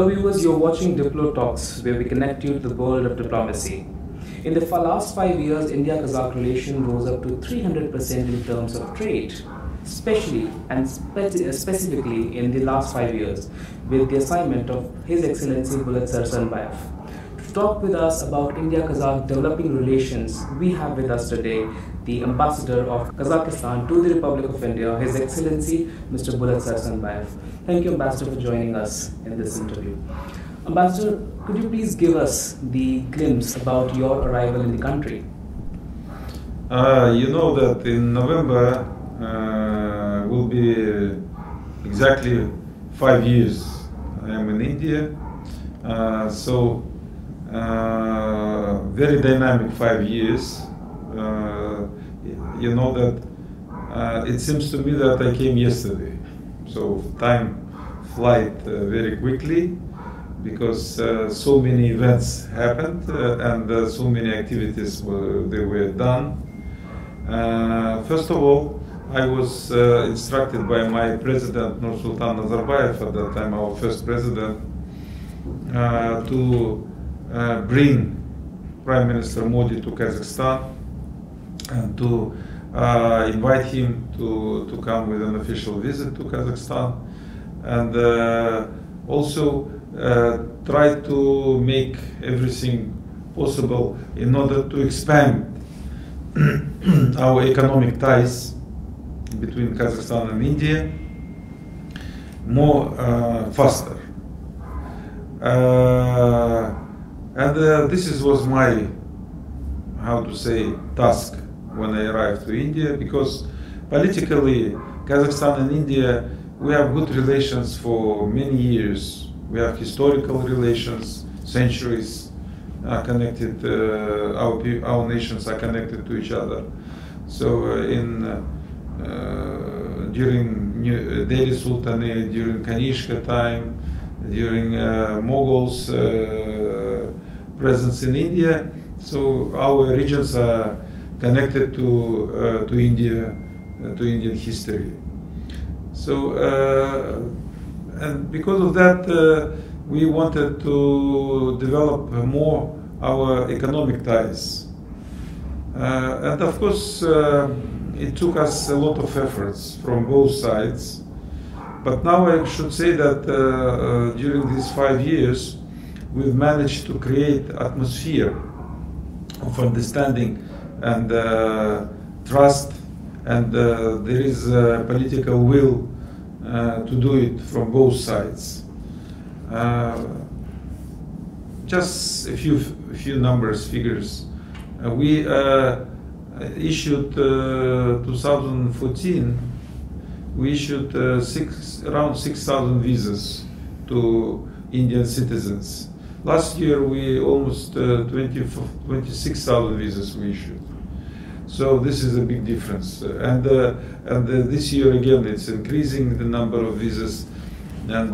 Hello viewers, you're watching Diplo Talks, where we connect you to the world of diplomacy. In the last 5 years, India-Kazakh relation rose up to 300% in terms of trade, especially and specifically in the last 5 years, with the assignment of His Excellency Bulat Sarsenbayev. To talk with us about India-Kazakh developing relations, we have with us today the Ambassador of Kazakhstan to the Republic of India, His Excellency Mr. Bulat Sarsenbayev. Thank you, Ambassador, for joining us in this interview. Ambassador, could you please give us the glimpse about your arrival in the country? You know that in November will be exactly 5 years I am in India. Very dynamic 5 years. You know that it seems to me that I came yesterday. So time flies very quickly because so many events happened and so many activities were done. First of all, I was instructed by my president, Nursultan Nazarbayev, at that time our first president, to bring Prime Minister Modi to Kazakhstan and to invite him to come with an official visit to Kazakhstan, and also try to make everything possible in order to expand our economic ties between Kazakhstan and India more faster. This was my, how to say, task when I arrived to India, because politically Kazakhstan and India, we have good relations for many years. We have historical relations, centuries connected. Our nations are connected to each other. So during Delhi Sultanate, during Kanishka time, during Mughals' presence in India, so our regions are connected to India, to Indian history. So, and because of that, we wanted to develop more our economic ties. And of course, it took us a lot of efforts from both sides. But now I should say that during these 5 years, we've managed to create an atmosphere of understanding and trust, and there is a political will to do it from both sides. Just a few numbers, figures. We issued 2014. We issued around 6,000 visas to Indian citizens. Last year, we almost 26,000 visas we issued. So this is a big difference. And this year again, it's increasing the number of visas. And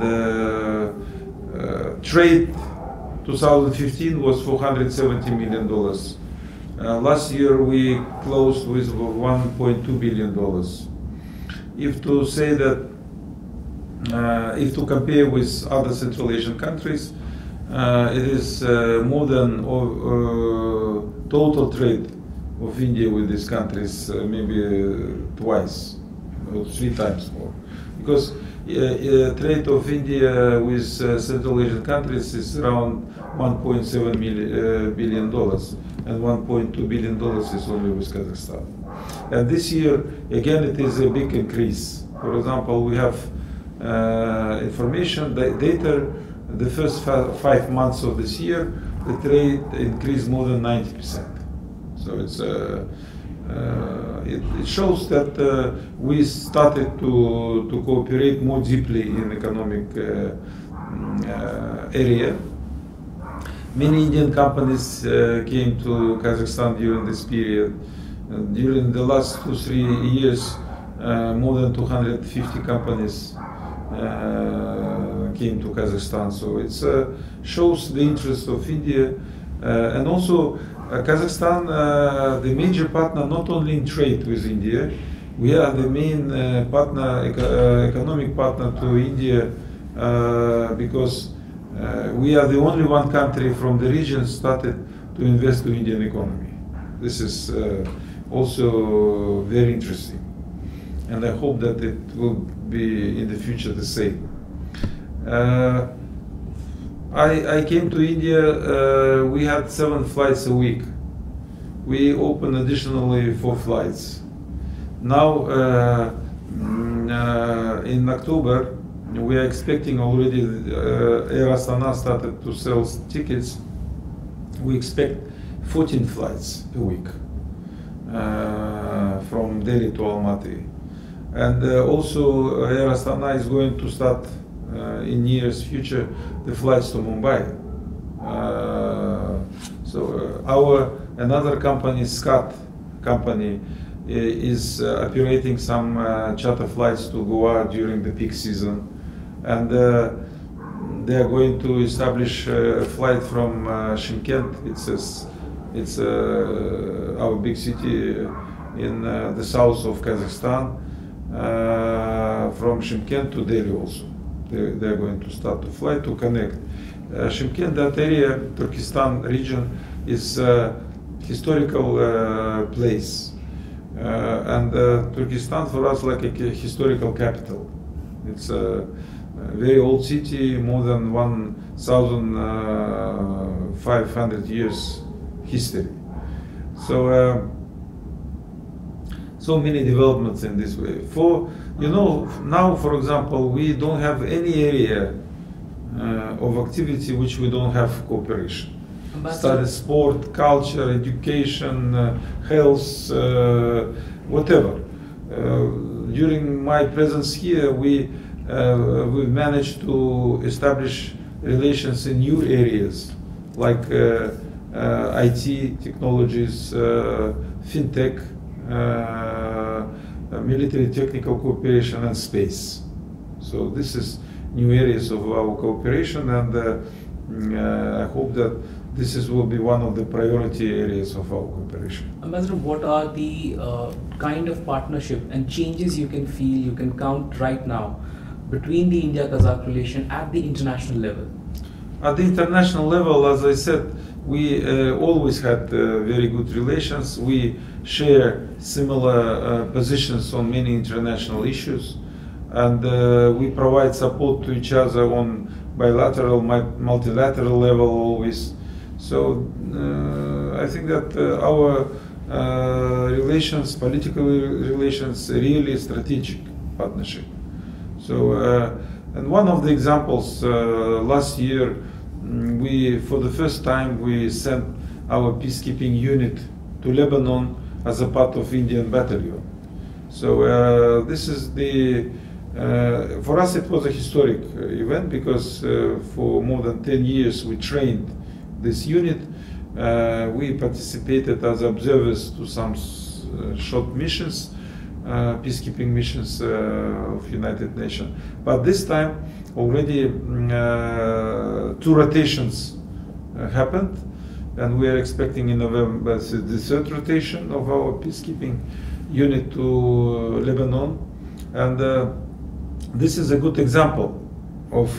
trade 2015 was $470 million. Last year we closed with $1.2 billion. If to say that, if to compare with other Central Asian countries, it is more than total trade of India with these countries, maybe twice or 3 times more. Because trade of India with Central Asian countries is around $1.7 billion, and $1.2 billion is only with Kazakhstan. And this year, again, it is a big increase. For example, we have information, data, the first 5 months of this year, the trade increased more than 90%. So it's, it shows that we started to cooperate more deeply in economic area. Many Indian companies came to Kazakhstan during this period. During the last 2-3 years, more than 250 companies came to Kazakhstan. So it shows the interest of India, and also Kazakhstan, the major partner not only in trade with India, we are the main partner, economic partner to India, because We are the only one country from the region started to invest to Indian economy. This is also very interesting, and I hope that it will be in the future the same. I came to India, we had 7 flights a week. We opened additionally 4 flights. Now, in October, we are expecting already, Air Astana started to sell tickets. We expect 14 flights a week from Delhi to Almaty. And also Air Astana is going to start in years future the flights to Mumbai. So another company, SCAT company, is operating some charter flights to Goa during the peak season, and they are going to establish a flight from Shymkent. It's our big city in the south of Kazakhstan, from Shymkent to Delhi also. They are going to start to fly to connect. Shymkent, that area, Turkestan region, is a historical place. And Turkestan for us like a historical capital. It's a very old city, more than 1,500 years history. So so many developments in this way. Now, for example, we don't have any area of activity which we don't have cooperation. Study, sport, culture, education, health, whatever. During my presence here, we managed to establish relations in new areas like IT technologies, fintech, military technical cooperation, and space. So this is new areas of our cooperation, and I hope that this will be one of the priority areas of our cooperation. Ambassador, what are the kind of partnership and changes you can feel, you can count right now between the India-Kazakh relation at the international level? At the international level, as I said, we always had very good relations. We share similar positions on many international issues, and we provide support to each other on bilateral, multilateral level always. So I think that our relations, political relations, really strategic partnership. So and one of the examples, last year, for the first time, we sent our peacekeeping unit to Lebanon as a part of Indian battalion. So this is for us it was a historic event, because for more than 10 years we trained this unit. We participated as observers to some short missions, peacekeeping missions of United Nations. But this time already 2 rotations happened, and we are expecting in November the 3rd rotation of our peacekeeping unit to Lebanon. And this is a good example of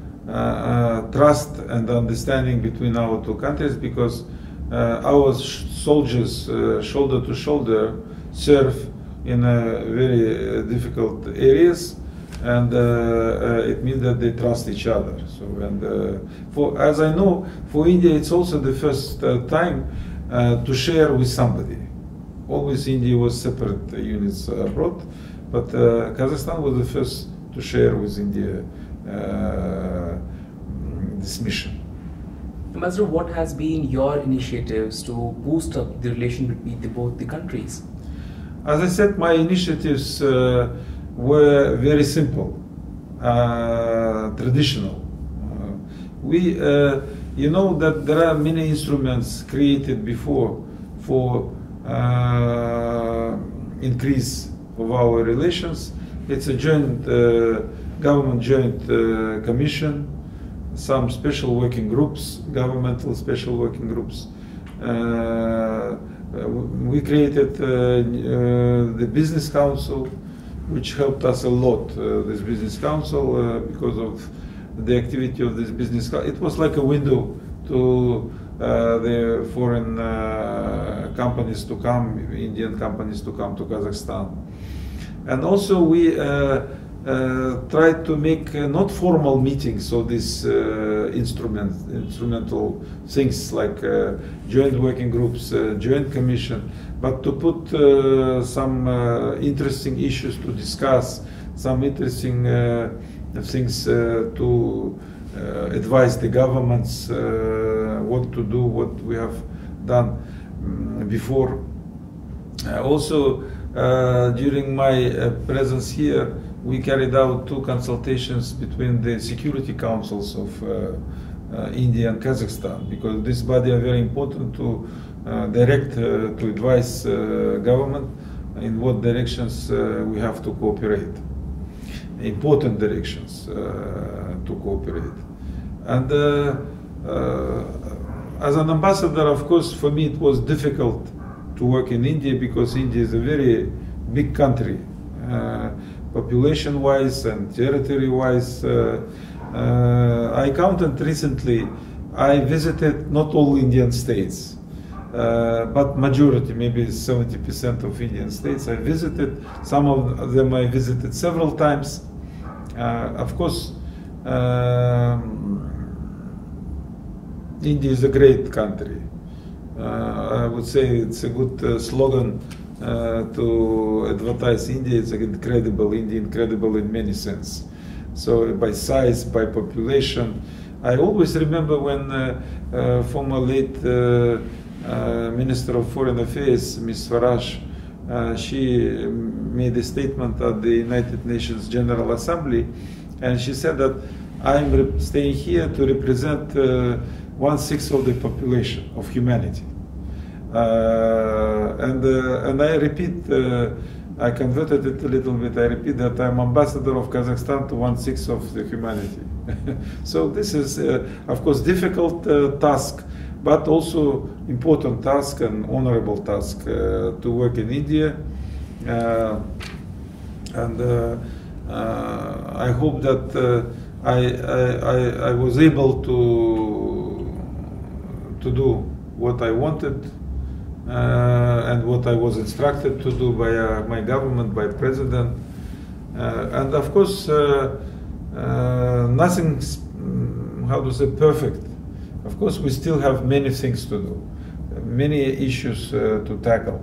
trust and understanding between our 2 countries, because our soldiers, shoulder to shoulder, serve in very difficult areas, and it means that they trust each other. So, and as I know, for India, it's also the first time to share with somebody. Always India was separate units abroad, but Kazakhstan was the first to share with India this mission. Ambassador, what has been your initiatives to boost up the relation between both the countries? As I said, my initiatives were very simple, traditional. You know that there are many instruments created before for increase of our relations. It's a joint government joint commission, some special working groups, governmental special working groups. We created the business council, which helped us a lot. This business council, because of the activity of this business. It was like a window to the foreign companies to come, Indian companies to come to Kazakhstan. And also we tried to make not formal meetings of these instrumental things like joint working groups, joint commission, but to put some interesting issues to discuss, some interesting things to advise the governments what to do, what we have done before. Also, during my presence here, we carried out 2 consultations between the security councils of India and Kazakhstan, because this body are very important to direct, to advise government in what directions we have to cooperate, important directions to cooperate. And as an ambassador, of course, for me it was difficult to work in India, because India is a very big country, population-wise and territory-wise. I counted recently, I visited not all Indian states, but majority, maybe 70% of Indian states I visited. Some of them I visited several times. Of course, India is a great country. I would say it's a good slogan to advertise India. It's incredible, India incredible in many sense. So by size, by population. I always remember when former late Minister of Foreign Affairs, Ms. Swaraj, she made a statement at the United Nations General Assembly, and she said that I'm staying here to represent 1/6 of the population of humanity. And I repeat, I converted it a little bit, I repeat that I'm ambassador of Kazakhstan to 1/6 of the humanity. So this is, of course, difficult task, but also important task and honorable task to work in India. And I hope that I was able to do what I wanted and what I was instructed to do by my government, by president. And of course, nothing's, how to say, perfect. Of course, we still have many things to do, many issues to tackle,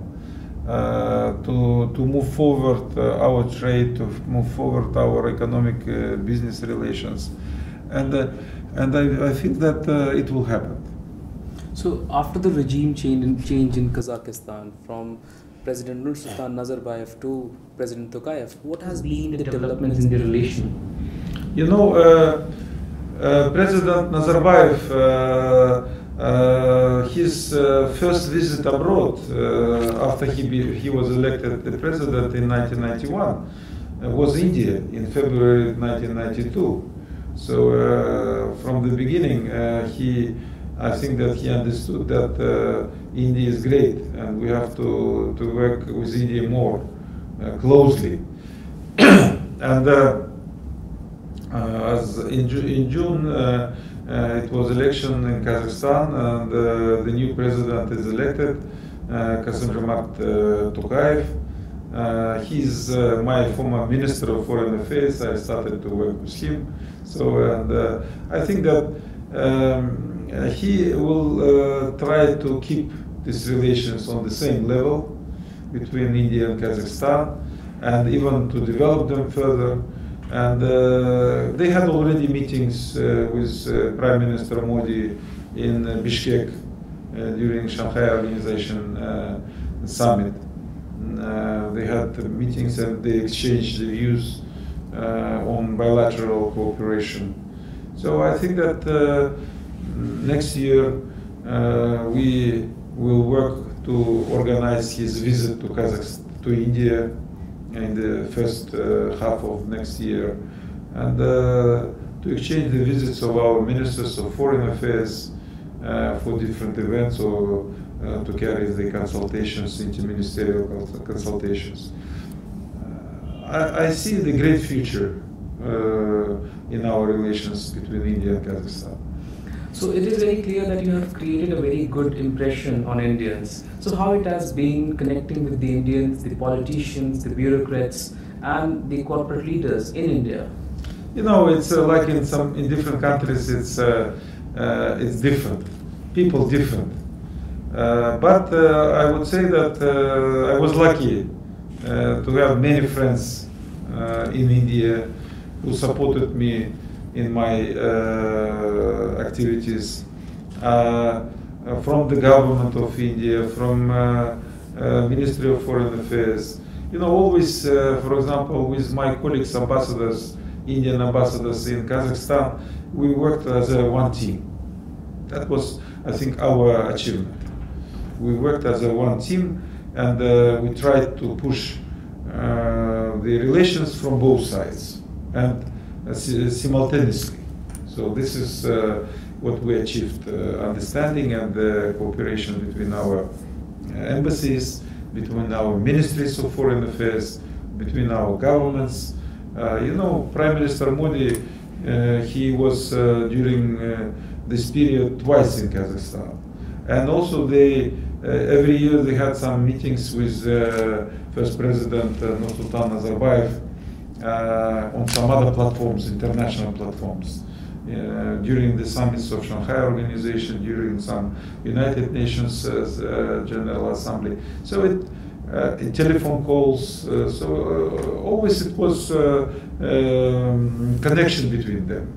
to move forward our trade, to move forward our economic business relations. And I think that it will happen. So after the regime change in Kazakhstan from President Nursultan Nazarbayev to President Tokayev, what has been the developments in the relation? You know, President Nazarbayev, his first visit abroad after he was elected the president in 1991 was India in February 1992. So from the beginning, I think that he understood that India is great and we have to work with India more closely. And as in June, it was election in Kazakhstan, and the new president is elected, Kassym-Jomart Tokayev. He's my former Minister of Foreign Affairs. I started to work with him. So, and I think that he will try to keep these relations on the same level between India and Kazakhstan, and even to develop them further. And they had already meetings with Prime Minister Modi in Bishkek during Shanghai Organization Summit. They had meetings and they exchanged views on bilateral cooperation. So I think that next year we will work to organize his visit to Kazakhstan, to India, in the first half of next year, and to exchange the visits of our ministers of foreign affairs for different events, or to carry the consultations, interministerial consultations. I see the great future in our relations between India and Kazakhstan. So it is very clear that you have created a very good impression on Indians. So how it has been connecting with the Indians, the politicians, the bureaucrats, and the corporate leaders in India? You know, it's like in different countries, it's different, people different. But I would say that I was lucky to have many friends in India who supported me in my activities, from the government of India, from Ministry of Foreign Affairs. You know, always, for example, with my colleagues, ambassadors, Indian ambassadors in Kazakhstan, we worked as one team. That was, I think, our achievement. We worked as one team, and we tried to push the relations from both sides and simultaneously. So this is what we achieved, understanding and cooperation between our embassies, between our ministries of foreign affairs, between our governments. You know, Prime Minister Modi, he was during this period twice in Kazakhstan. And also they, every year they had some meetings with First President Nursultan Nazarbayev on some other platforms, international platforms. During the summits of Shanghai Organization, during some United Nations General Assembly. So in telephone calls, so always it was connection between them.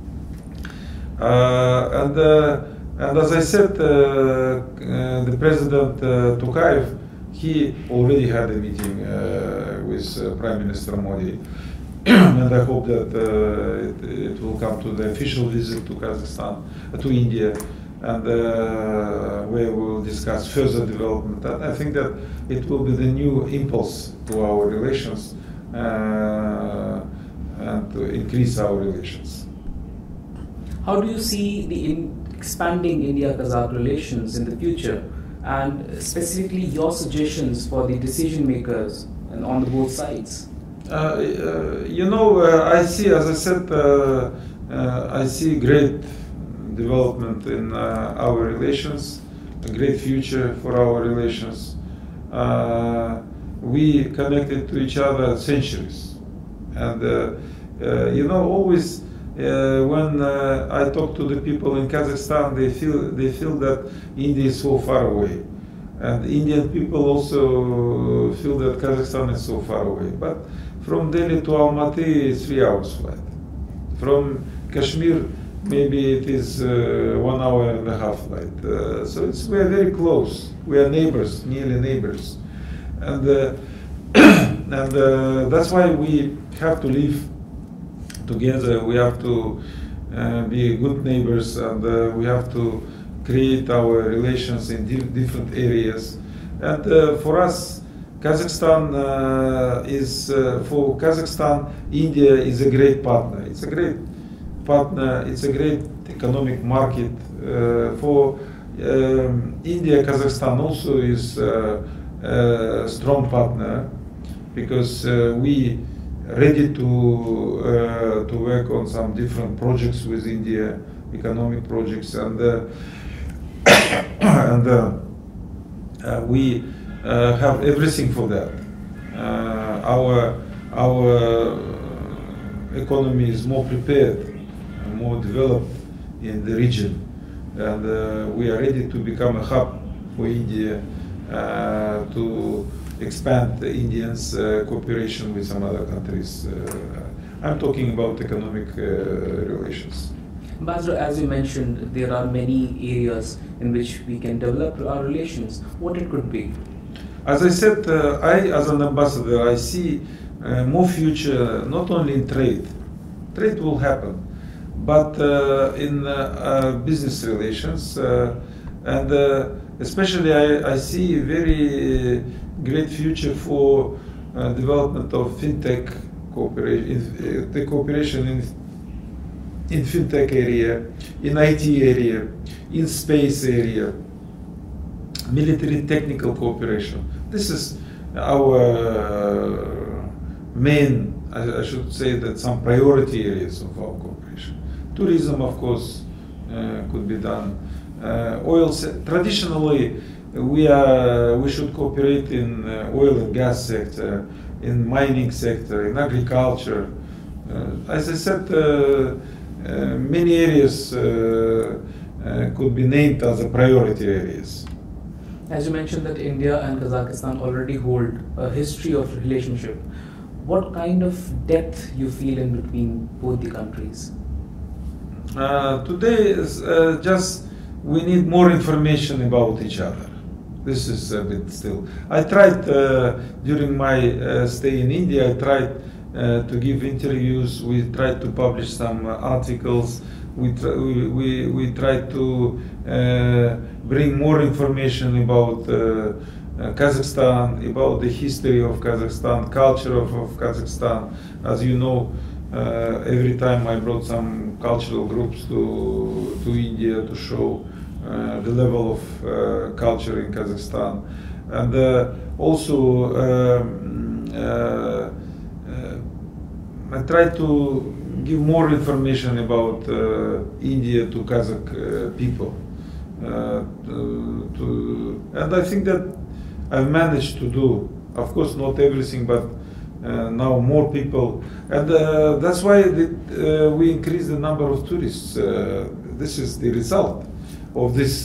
And as I said, the President Tokayev, he already had a meeting with Prime Minister Modi. And I hope that it will come to the official visit to Kazakhstan, to India, and where we will discuss further development. And I think that it will be the new impulse to our relations and to increase our relations. How do you see the expanding India-Kazakh relations in the future, and specifically your suggestions for the decision makers and on the both sides? You know, I see, as I said, I see great development in our relations, a great future for our relations. We connected to each other centuries, and you know, always when I talk to the people in Kazakhstan, they feel that India is so far away, and Indian people also feel that Kazakhstan is so far away. But from Delhi to Almaty is 3 hours flight. From Kashmir, maybe it is 1 hour and a half flight. So we are very close. We are neighbors, nearly neighbors, and that's why we have to live together. We have to be good neighbors, and we have to create our relations in different areas. And for us, Kazakhstan for Kazakhstan, India is a great partner. It's a great partner. It's a great economic market. For India, Kazakhstan also is a strong partner, because we ready to work on some different projects with India, economic projects, and we have everything for that. Our economy is more prepared and more developed in the region, and we are ready to become a hub for India to expand the Indians' cooperation with some other countries. I'm talking about economic relations. Ambassador, as you mentioned, there are many areas in which we can develop our relations. What it could be? As I said, I, as an ambassador, I see more future not only in trade. Trade will happen, but in business relations, and especially I see very great future for development of fintech cooperation, the cooperation in fintech area, in IT area, in space area, military technical cooperation. This is our main I should say that some priority areas of our cooperation. Tourism, of course, could be done. Traditionally, we should cooperate in oil and gas sector, in mining sector, in agriculture. As I said, many areas could be named as a priority areas. As you mentioned that India and Kazakhstan already hold a history of relationship, what kind of depth you feel in between both the countries? Today is just we need more information about each other. This is a bit still. I tried during my stay in India, I tried to give interviews, we tried to publish some articles, we tried to bring more information about Kazakhstan, about the history of Kazakhstan, culture of Kazakhstan. As you know, every time I brought some cultural groups to India to show the level of culture in Kazakhstan. And also I try to give more information about India to Kazakh people. And I think that I've managed to do, of course not everything, but now more people. And that's why we increase the number of tourists. This is the result of this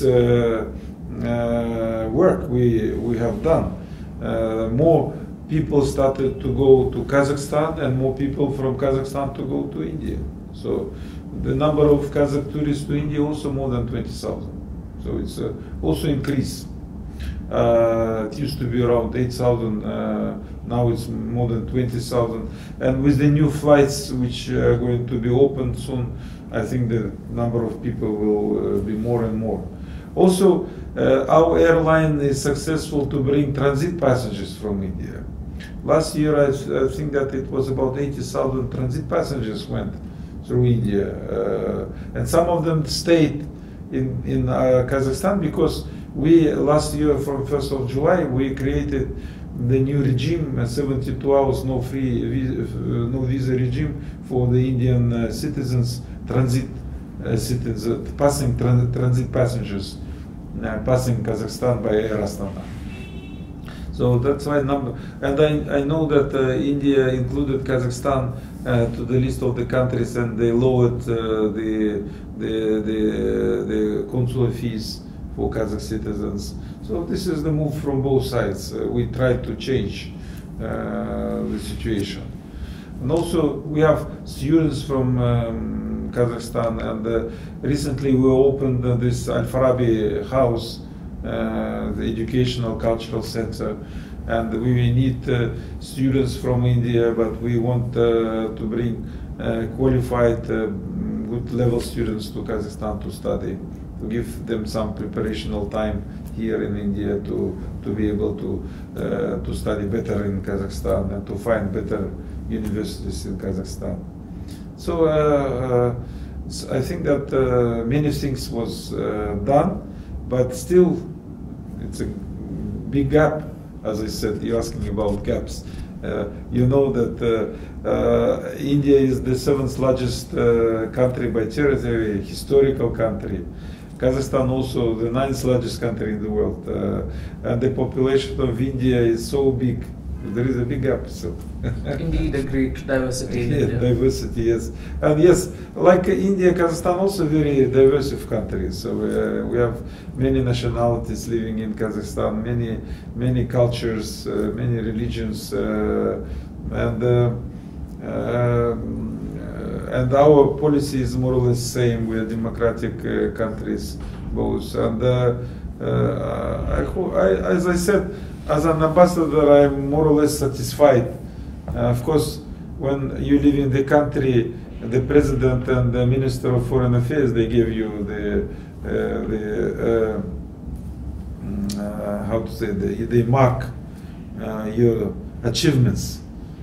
work we have done. More people started to go to Kazakhstan and more people from Kazakhstan to go to India. So the number of Kazakh tourists to India also more than 20,000. So it's also increased. It used to be around 8,000, now it's more than 20,000. And with the new flights which are going to be opened soon, I think the number of people will be more and more. Also, our airline is successful to bring transit passengers from India. Last year, I think that it was about 80,000 transit passengers went through India. And some of them stayed in Kazakhstan because we, last year from 1st of July, we created the new regime, 72 hours no visa regime for the Indian citizens, transit transit passengers passing Kazakhstan by Air Astana. So that's why number, and I know that India included Kazakhstan to the list of the countries, and they lowered the consular fees for Kazakh citizens. So this is the move from both sides. We try to change the situation. And also we have students from Kazakhstan, and recently we opened this Al-Farabi house, the educational cultural center, and we need students from India, but we want to bring qualified, good level students to Kazakhstan to study, to give them some preparational time here in India to be able to study better in Kazakhstan and to find better universities in Kazakhstan. So I think that many things was done, but still it's a big gap. As I said, you're asking about gaps. You know that India is the 7th largest country by territory, historical country. Kazakhstan also the 9th largest country in the world, and the population of India is so big. There is a big gap. So. Indeed, a great diversity. Yeah, diversity, yes, and yes, like India, Kazakhstan also very diverse countries. So we have many nationalities living in Kazakhstan, many cultures, many religions, and our policy is more or less the same. We are democratic countries, both, and as I said, as an ambassador, I'm more or less satisfied. Of course, when you live in the country, the president and the minister of foreign affairs, they give you how to say, they mark your achievements.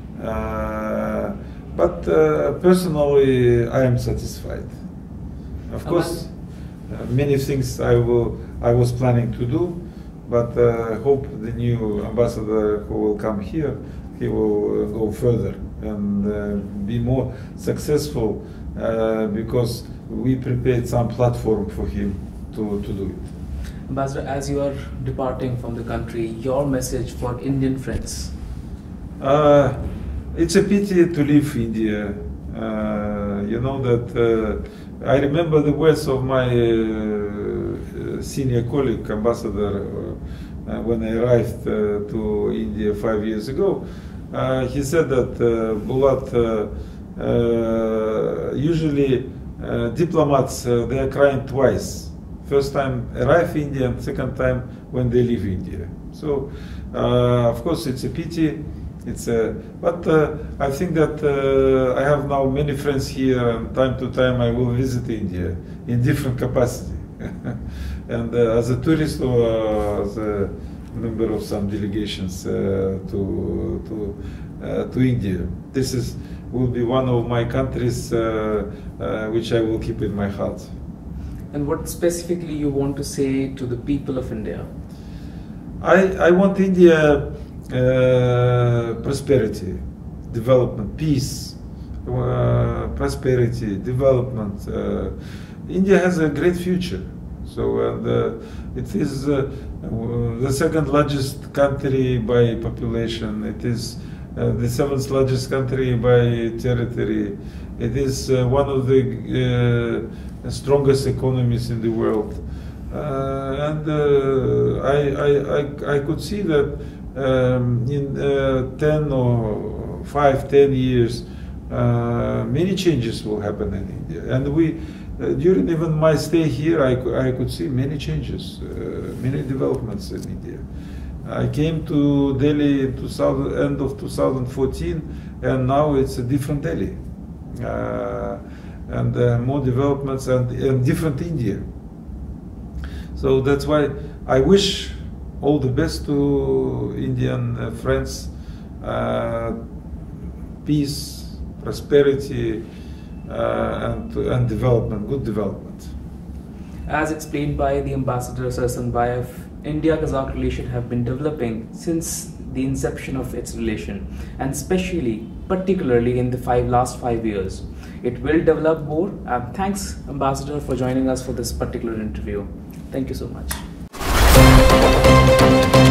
But personally, I am satisfied. Of course, many things I was planning to do, but I hope the new ambassador who will come here, he will go further and be more successful because we prepared some platform for him to do it. Ambassador, as you are departing from the country, your message for Indian friends? It's a pity to leave India. You know that I remember the words of my senior colleague, ambassador, when I arrived to India 5 years ago. He said that Bulat, usually diplomats, they are crying twice. First time arrive in India and second time when they leave India. So, of course, it's a pity. But I think that I have now many friends here, and time to time I will visit India in different capacity, and as a tourist or as a member of some delegations to India. This will be one of my countries which I will keep in my heart. And what specifically you want to say to the people of India? I want India prosperity, development, peace, prosperity, development. India has a great future. So it is the second largest country by population. It is the seventh largest country by territory. It is one of the strongest economies in the world. And I could see that in 10 years, many changes will happen in India. And during even my stay here, I could see many changes, many developments in India. I came to Delhi end of 2014, and now it's a different Delhi, and more developments and different India. So that's why I wish all the best to Indian friends, peace, prosperity, and development, good development. As explained by the Ambassador Sarsenbayev, India-Kazakh relations have been developing since the inception of its relation, and particularly in the last 5 years. It will develop more. Thanks, Ambassador, for joining us for this particular interview. Thank you so much.